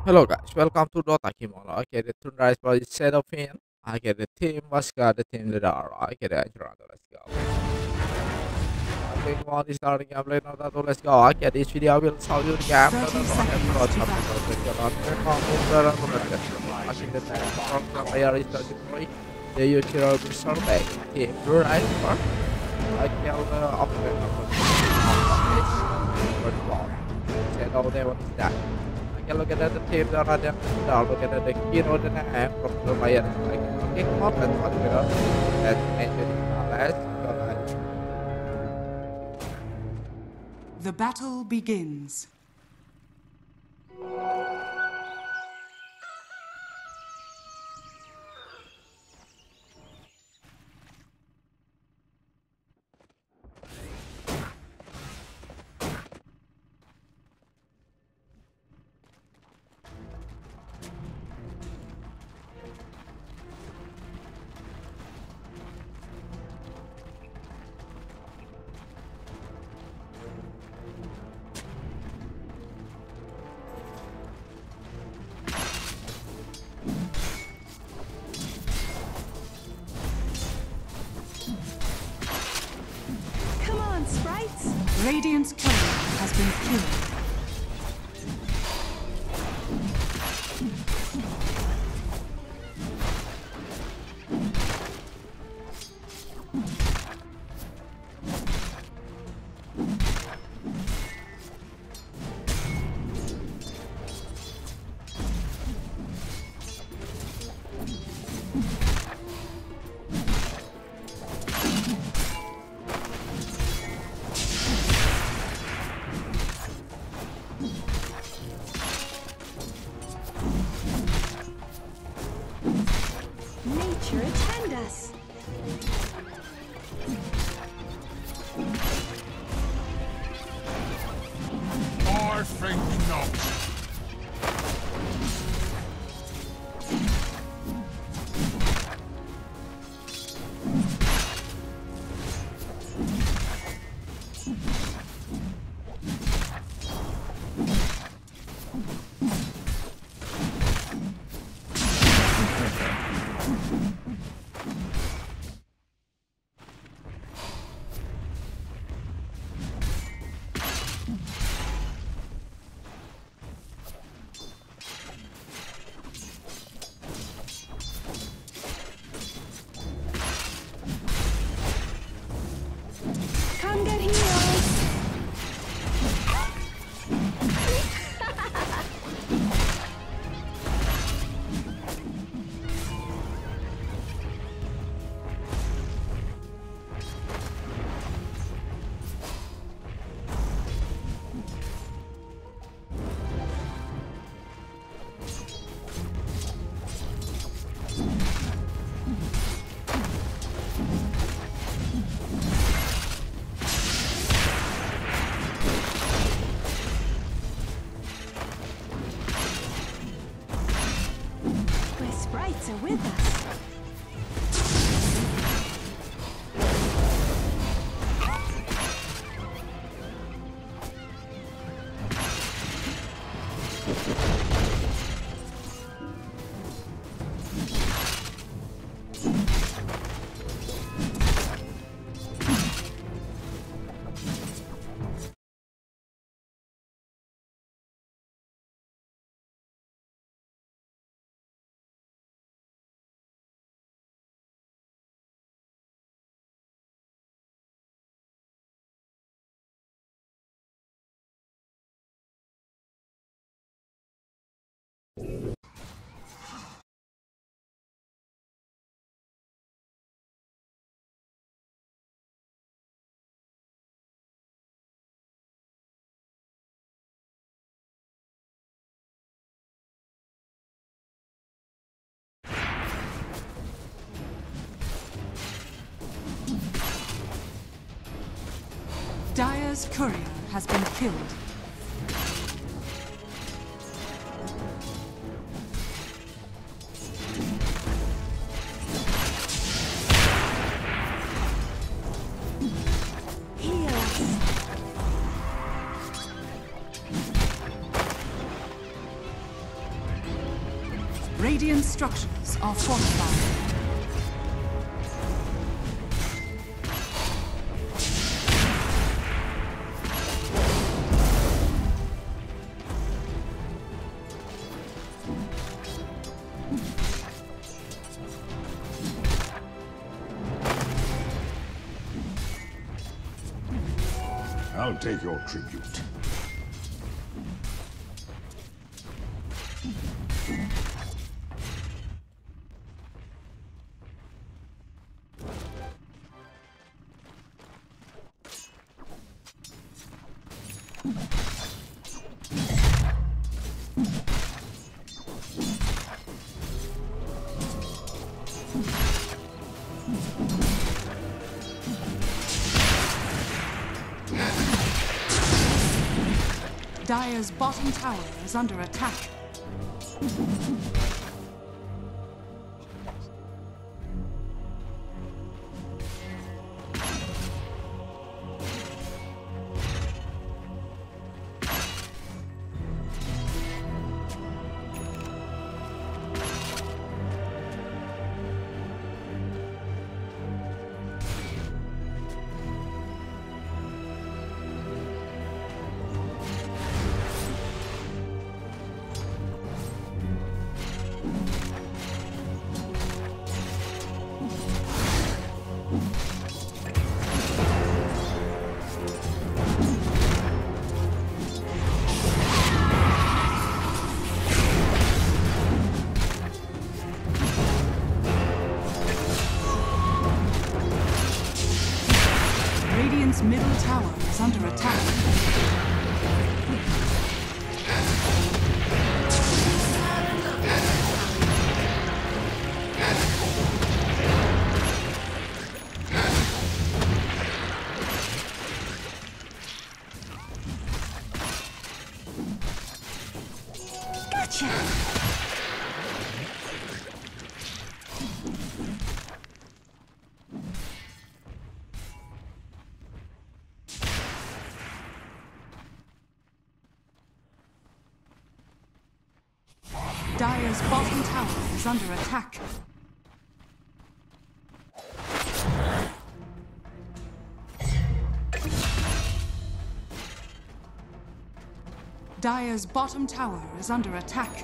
Hello guys, welcome to Dota Kimono. Okay, the Tundra is probably set of in. Okay, the team Vasca, the team leader. Okay, the Toronto, let's go. Okay, come on, this starting gameplay now that let's go. Okay, this video will show you the game. No, 30 no, no, seconds no, to no, battle. I think the next from the player is 33. The Yukiro Bristleback team. You're right, first. I kill the offlane of the first ball. Say no, they want to die. Okay, look at the team that are there. Now look at the hero that I have from the player. Like, okay, come on, let's watch it. Let's make it. Let's go. The battle begins. Come on, sprites! Radiant's courier has been killed. Nature attend us! I think not. Come get heroes! My sprites are with us. Dire's courier has been killed. Heal us! Radiant structures are fortified. I'll take your tribute. Dire's bottom tower is under attack. Radiant's middle tower is under attack. Gotcha! Dire's bottom tower is under attack. Dire's bottom tower is under attack.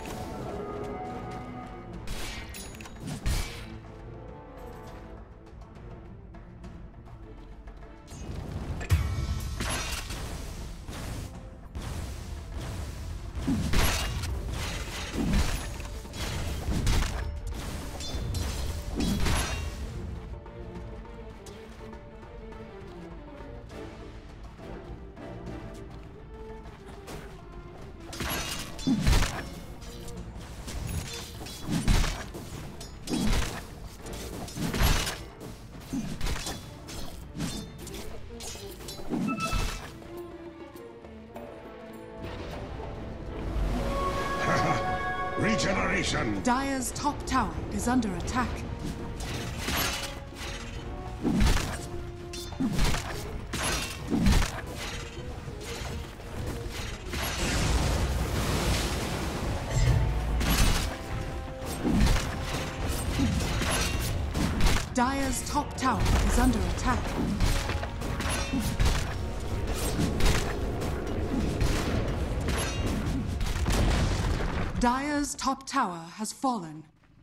Regeneration! Dire's top tower is under attack. Dire's top tower is under attack. Dire's top tower has fallen.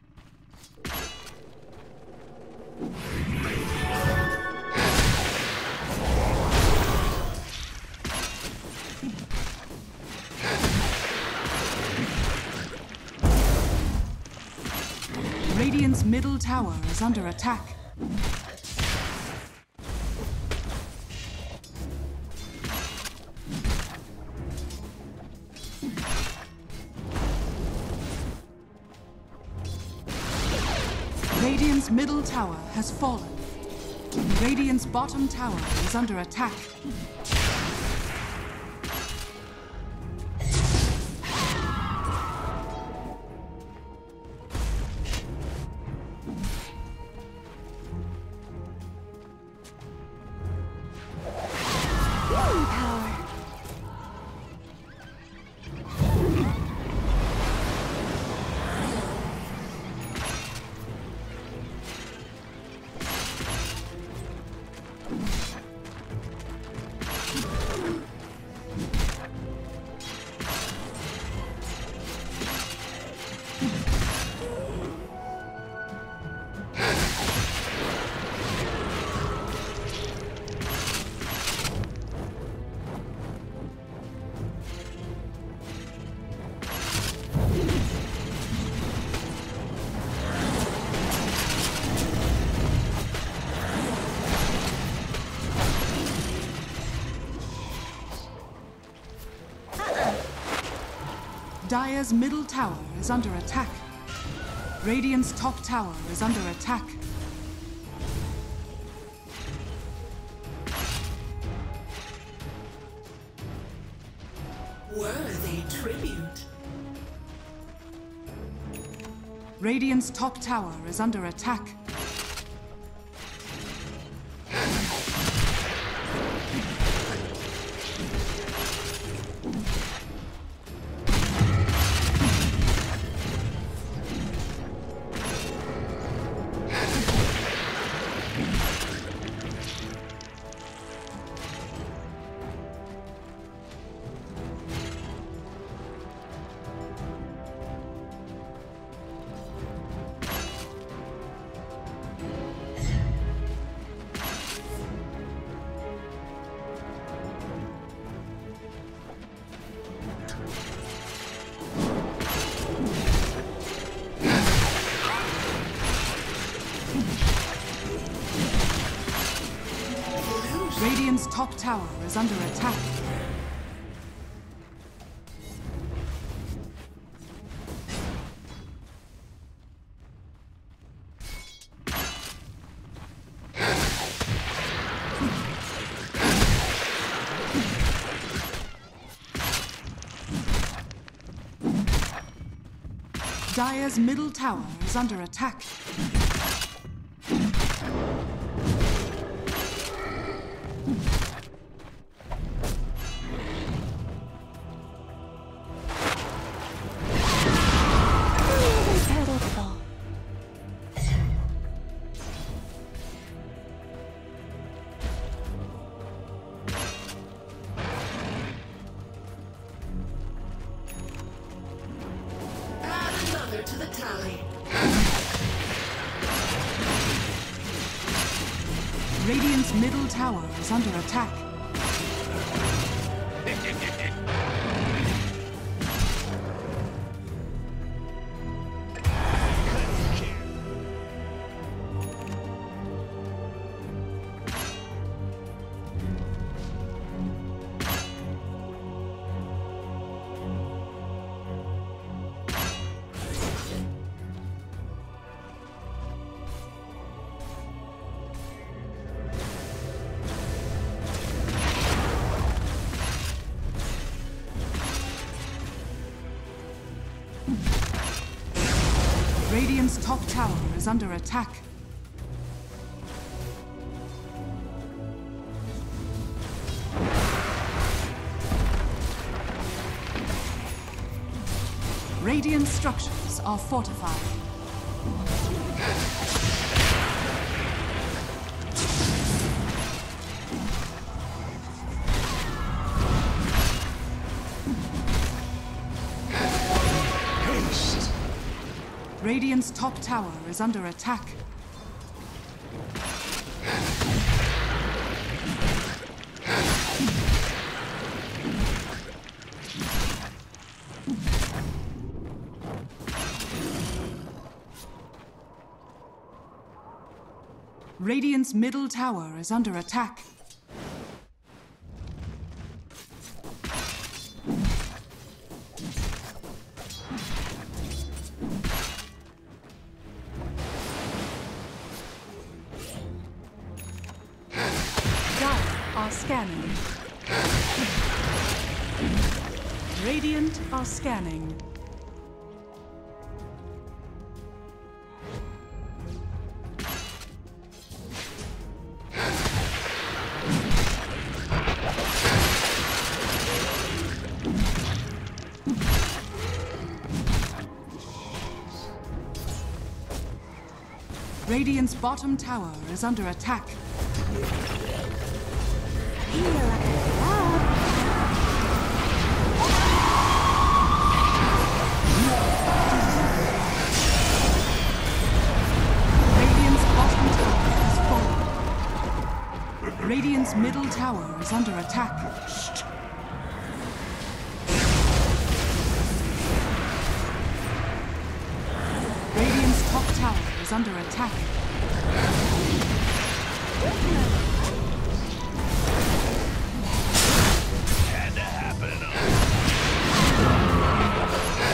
Radiant's middle tower is under attack. Radiant's middle tower has fallen. Radiant's bottom tower is under attack. Power. Dire's middle tower is under attack. Radiant's top tower is under attack. Worthy tribute. Radiant's top tower is under attack. Radiant's top tower is under attack. Dire's middle tower is under attack. To the tally. Radiant's middle tower is under attack. Radiant's top tower is under attack. Radiant structures are fortified. Radiant's top tower is under attack. Radiant's middle tower is under attack. Scanning. Radiant are scanning. Radiant's bottom tower is under attack. Radiant's middle tower is under attack. Radiant's top tower is under attack. Had to happen.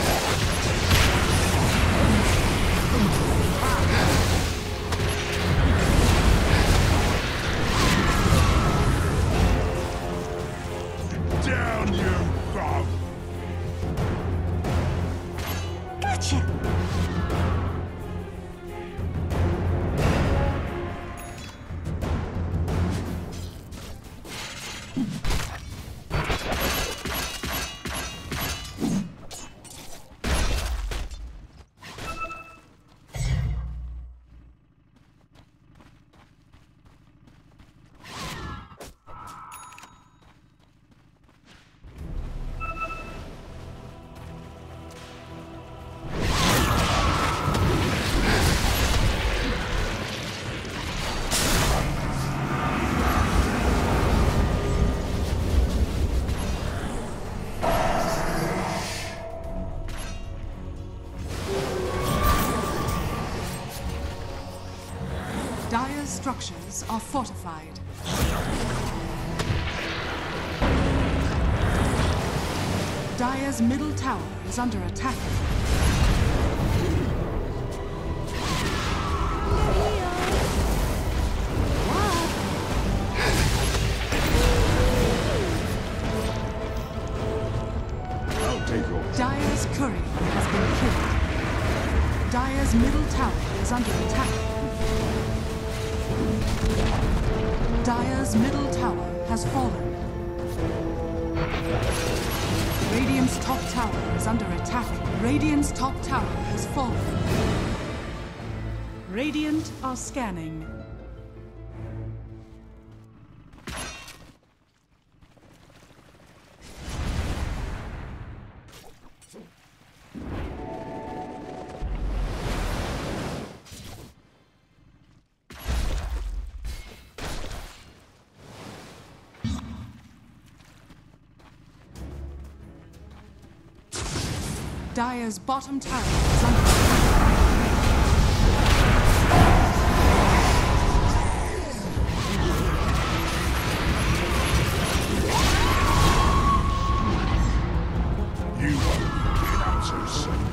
Dire's structures are fortified. Dire's middle tower is under attack. I'll take your Dire's courier has been killed. Dire's middle tower is under attack. Dire's middle tower has fallen. Radiant's top tower is under attack. Radiant's top tower has fallen. Radiant are scanning. Dire's bottom tower is under attack. You won't get out so soon.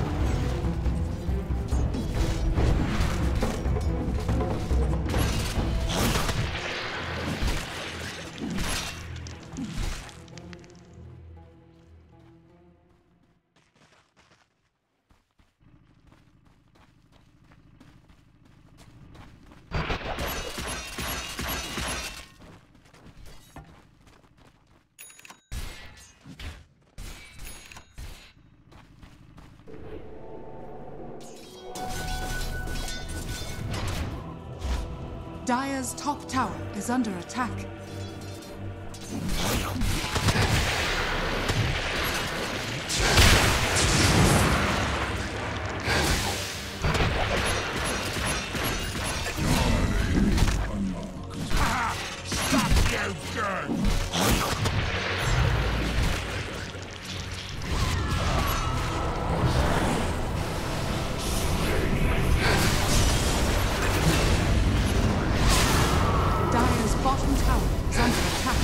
Dire's top tower is under attack. Stop you good! Dire's bottom tower is under attack.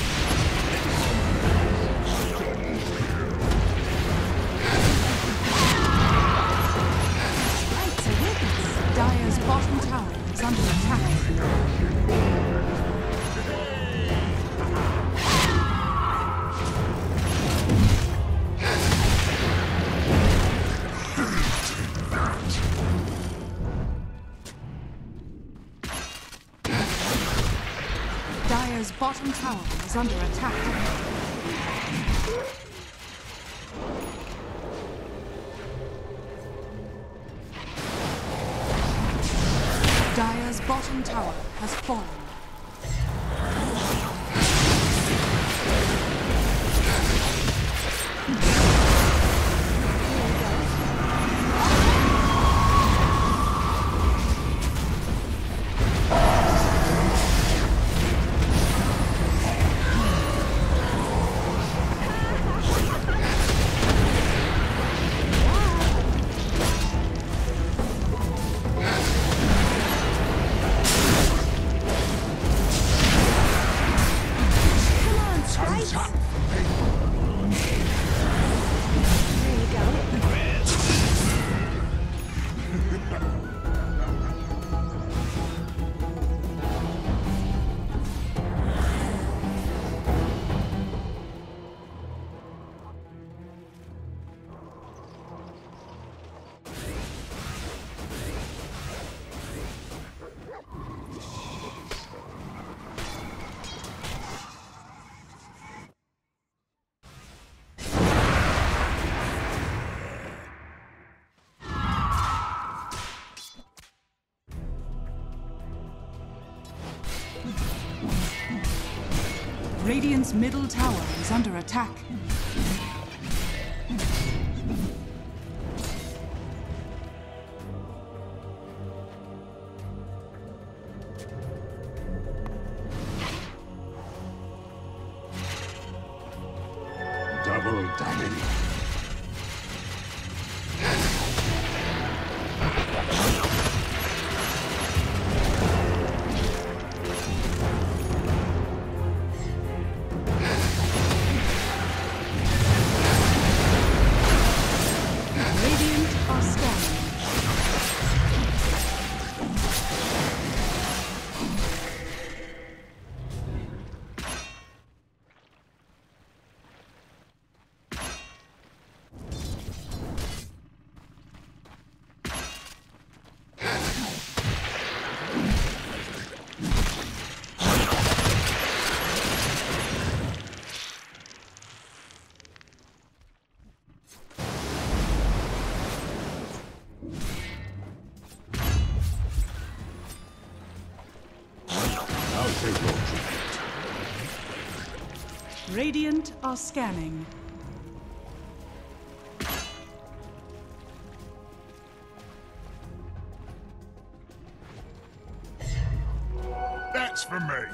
Dire's bottom tower is under attack. Dire's bottom tower is under attack. Dire's bottom tower has fallen. Radiant's middle tower is under attack. Double damage. Radiant are scanning. That's for me.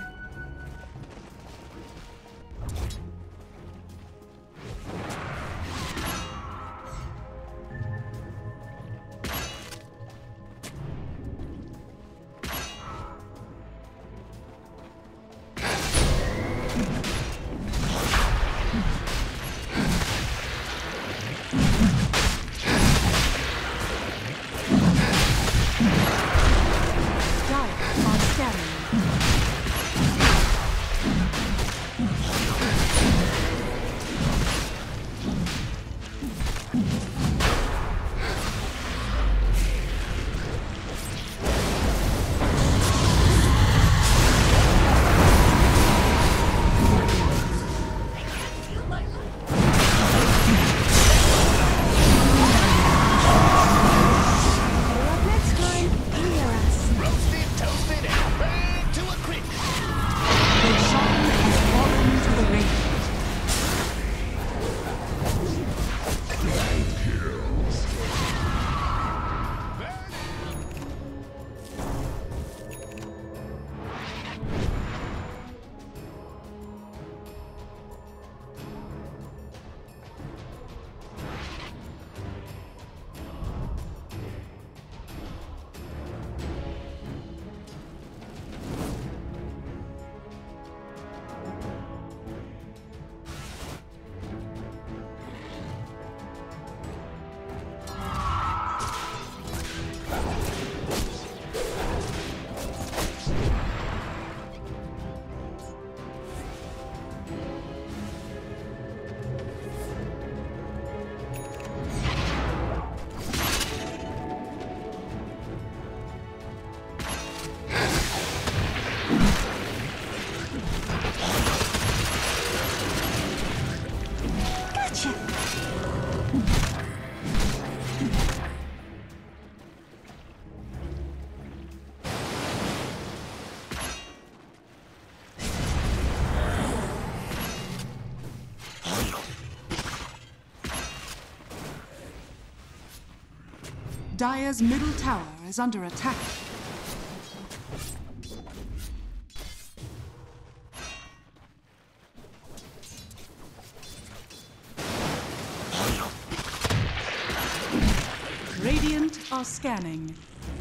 Dire's middle tower is under attack. Radiant are scanning.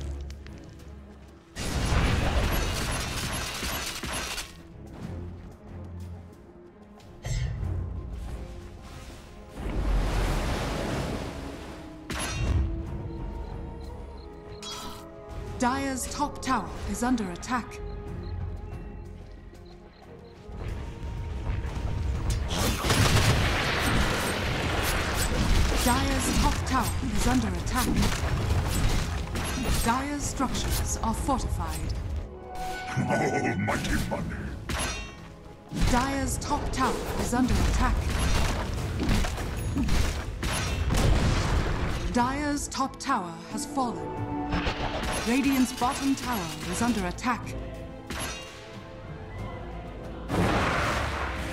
Dire's top tower is under attack. Dire's top tower is under attack. Dire's structures are fortified. Almighty money. Dire's top tower is under attack. Dire's top tower has fallen. Radiant's bottom tower is under attack.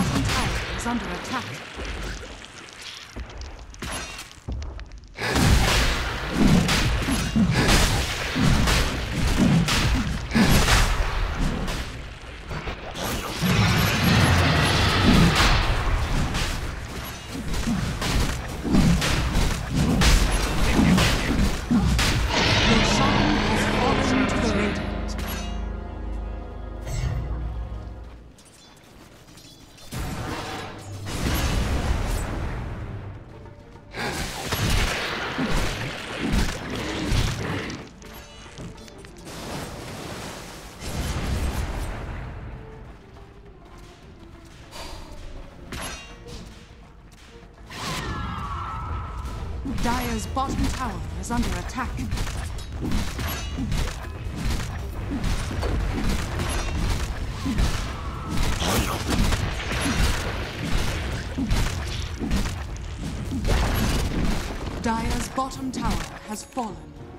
bottom tower is under attack. Dire's bottom tower is under attack. Dire's bottom tower has fallen.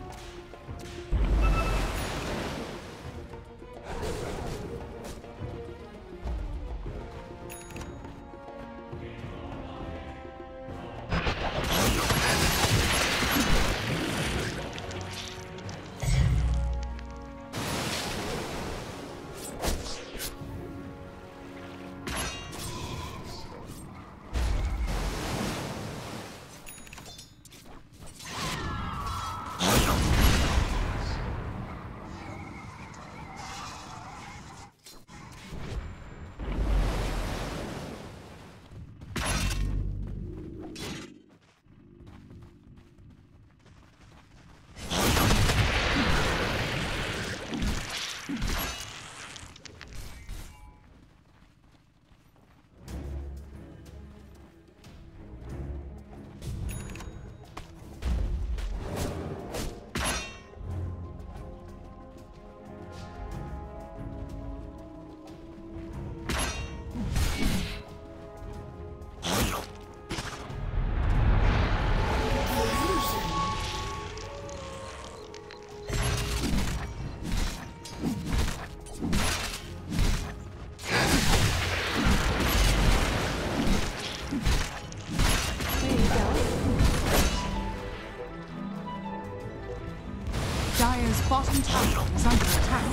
Dire's bottom tower is under attack.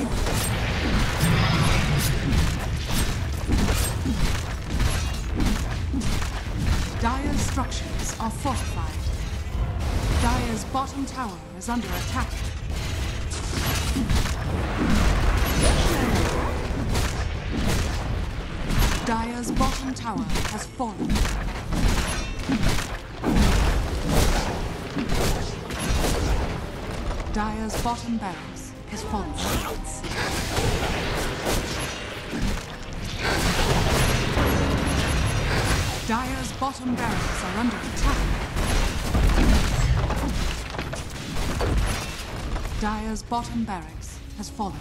Dire's structures are fortified. Dire's bottom tower is under attack. Dire's bottom tower has fallen. Dire's bottom barracks has fallen. Dire's bottom barracks are under attack. Dire's bottom barracks has fallen.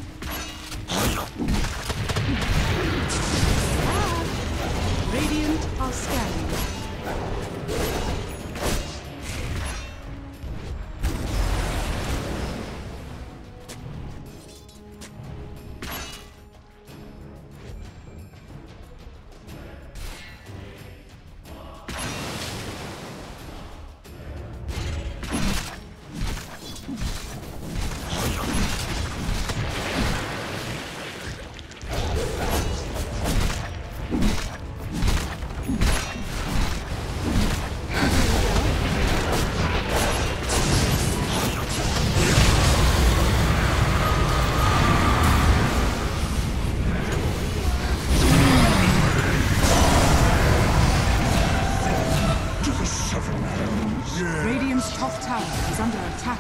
Radiant are scanning. Radiant's top tower is under attack.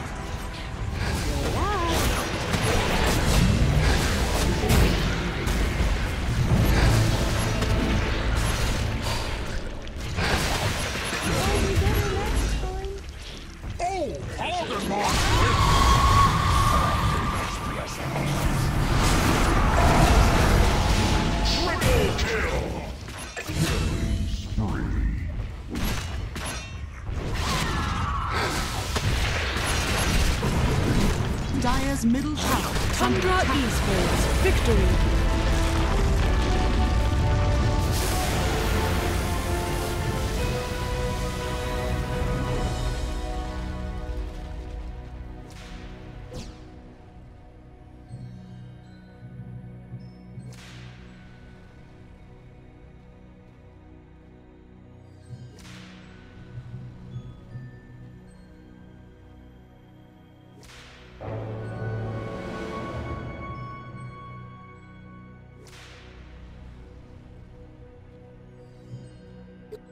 Dire's middle tower. Tundra Esports victory.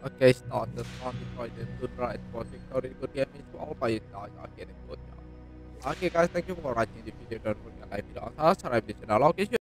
Okay, starters on destroy the Tundra exposing very good damage to all players now are getting good job. Okay guys, thank you for watching the video. Don't forget to like, video, subscribe to the channel. Okay,